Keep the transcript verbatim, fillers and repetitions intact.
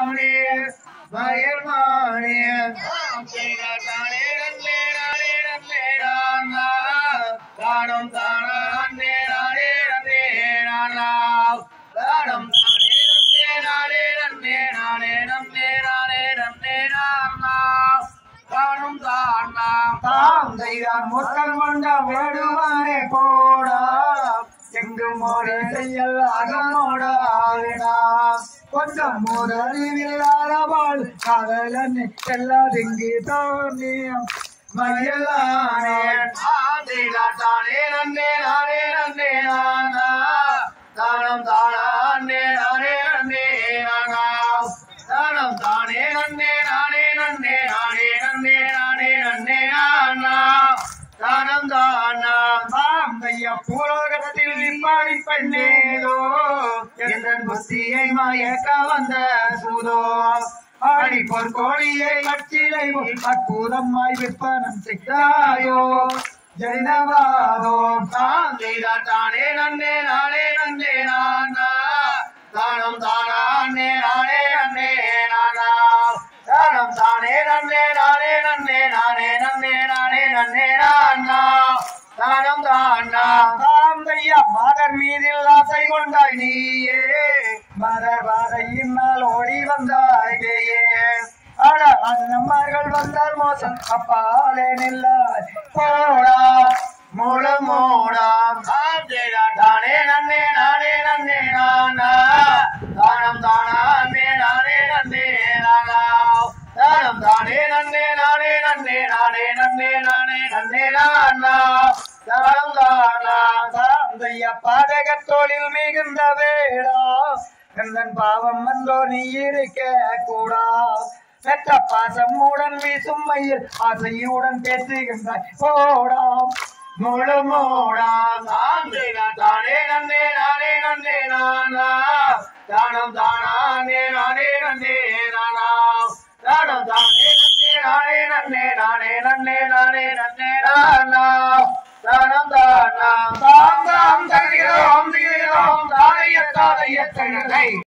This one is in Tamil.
மயமானே தானம் தானே நானே நன்னே நானா தானம் தானே நானே நன்னே நானே நன்னே நானே நன்னே நானா தானம் தானா தாம் தெய்தான் முத்தல் கொண்ட வேடுவானே போடா எங்கும் ஒரு செய்யல் அகமோடா கொஞ்சம் முதலில்லாதவாள் காதலன் எல்லாதிங்கு தோன்றியம் மயலானே தானே நன்னே நானே நன்னே நானா தானம் தானே நானே நன்னே நானா தானம் தானே நன்னே நானே நன்னே நானே நன்னே நானே நன்னே நானா தானம் தானா தாம் தைய பூலோகத்தில் நிம்பாடி பெண்ணேதோ எந்தன் புத்தியை மயக்க வந்த சூதோ ஆடி பொற்கோழியை கட்சிலை அற்புதமாய் விற்பனம் செய்தாயோ ஜெயவாதோ தான் தானே நன்னே நானே நன்னே நானா தானம் தானே நானே நன்னே நானா தானம் தானே நன்னே நானே நன்னே நானே நன்னே நானே நன்னே நானா தானம் தானா தாம் தையா மாதர் மீதில் ஆசை கொண்டாய் நீயே மதர் வாதையினால் ஓடி வந்தாயே அட அண்ணம்மார்கள் வந்தால் மோசம் அப்பாலே நில்லாய் போடா மூட மோடா தானே நன்னே நானே நன்னே நானா தானம் தானே நானே நன்னே நானா தானம் தானே நன்னே நானே நன்னே நானே நன்னே நானே நன்னே நானா தானம் தானா தாந்தைய பாதகத்தோளில் மிகுந்த வேடா எந்தன் பாவம் வந்தோ நீ இருக்க கூடா பெற்ற பாசமுடன் வீசும் மயில் ஆசையுடன் பேசுகின்றாய் போடா முழு மோடா தானே நன்னே நானே நன்னே நானா தானம் தானே நானே நன்னே நானா தானம் தானே நன்னே நானே நன்னே நானே நன்னே நானே நன்னே நானா தானம் தானா தாம் தாம் தருகிறோம் தருகிறோம் தானைய தானைய தருகை